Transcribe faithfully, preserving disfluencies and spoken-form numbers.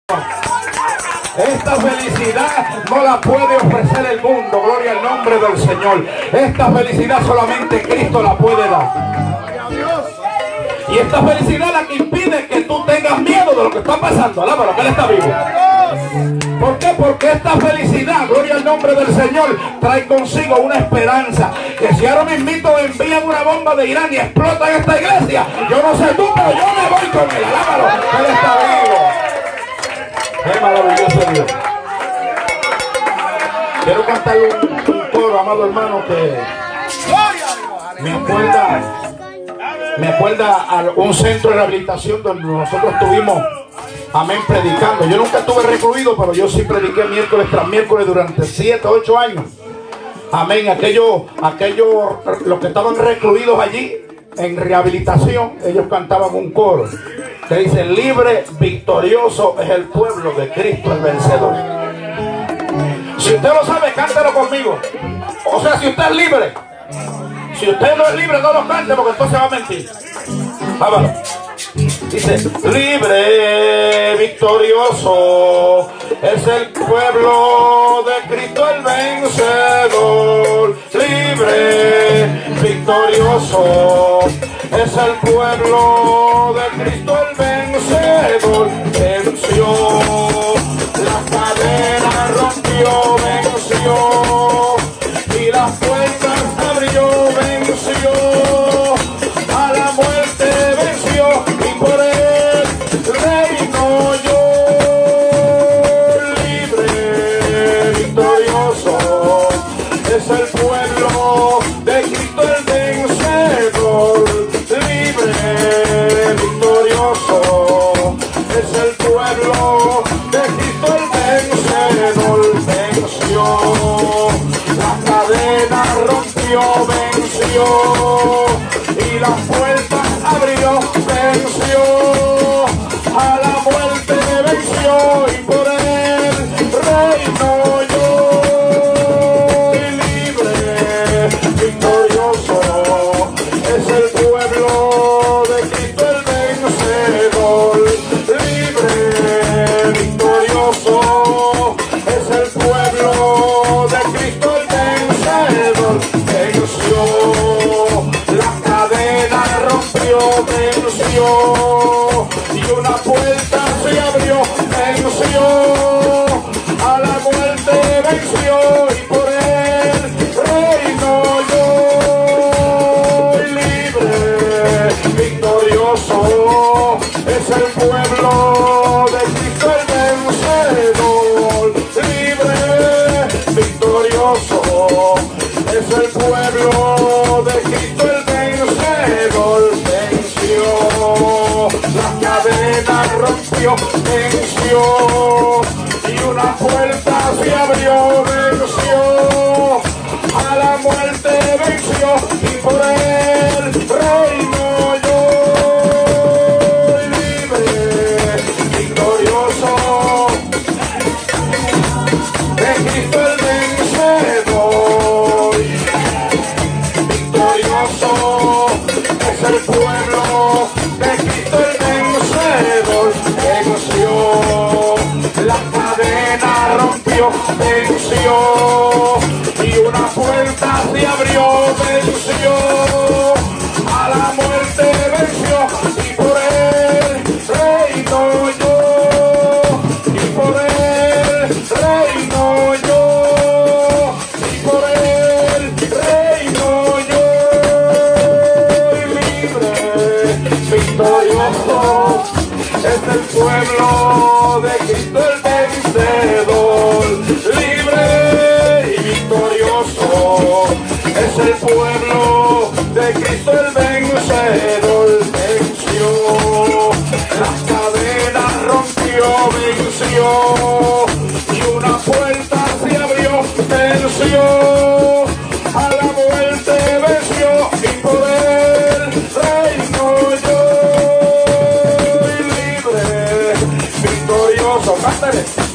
Esta felicidad no la puede ofrecer el mundo, gloria al nombre del Señor. Esta felicidad solamente Cristo la puede dar. Y esta felicidad es la que impide que tú tengas miedo de lo que está pasando. Alábalo, que Él está vivo. ¿Por qué? Porque esta felicidad, gloria al nombre del Señor, trae consigo una esperanza. Que si ahora mismito envían una bomba de Irán y explota en esta iglesia, yo no sé tú, pero yo me voy con Él. Alábalo, que Él está vivo. Qué maravilloso Dios. Quiero cantarle un, un coro, amado hermano, que me acuerda, me acuerda a un centro de rehabilitación donde nosotros estuvimos, amén, predicando. Yo nunca estuve recluido, pero yo sí prediqué miércoles tras miércoles durante siete, ocho años. Amén. Aquellos, aquellos, los que estaban recluidos allí en rehabilitación, ellos cantaban un coro que dice: libre, victorioso es el pueblo de Cristo el vencedor. Si usted lo sabe, cántelo conmigo. O sea, si usted es libre. Si usted no es libre, no lo cante, porque entonces va a mentir. Vámonos. Dice: libre, victorioso es el pueblo de Cristo el vencedor. Libre, victorioso es el pueblo de Cristo el vencedor. Venció las cadenas, rompió, venció, y las puertas abrió, venció, a la muerte venció, y por él reino yo. Libre, victorioso es el pueblo de Cristo el vencedor. Libre, victorioso es el pueblo de Cristo el vencedor. Venció las cadenas, rompió, venció, y las puertas abrió, venció, a la muerte venció, y por él reino yo. Libre, victorioso es el pueblo de Cristo el vencedor. Libre, victorioso es el pueblo de Cristo el vencedor. Venció las cadenas, rompió, venció, y una puerta se abrió, venció, a la muerte venció, y por él reino yo. Libre, victorioso es el pueblo de Cristo el vencedor. Libre, victorioso es el pueblo de Cristo el vencedor. Venció las cadenas, rompió, venció, y una puerta se abrió, venció, a la muerte venció, y por él reino yo. Libre, victorioso de Cristo el vencedor. Victorioso es el pueblo de Cristo el vencedor. Venció la cadena, rompió, venció, y una puerta se abrió, venció, a la muerte venció, y por él reino yo, y por él reino yo, y por él reino yo. Libre, victorioso es el pueblo de Cristo el vencedor. Libre y victorioso es el pueblo de Cristo el vencedor. Venció las cadenas, rompió, venció, y una puerta se abrió, venció, a la muerte venció, y por él reino yo. Libre, victorioso, cántale.